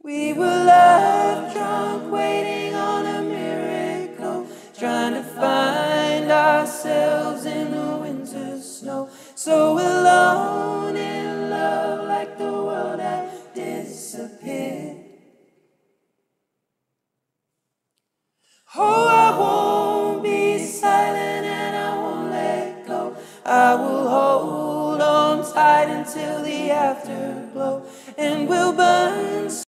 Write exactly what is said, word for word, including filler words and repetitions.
We were love drunk, waiting on a miracle, trying to find ourselves in the winter snow. So alone in love, like the world had disappeared. Oh, I won't be silent and I won't let go. I will hold on tight until the afterglow, and we'll burn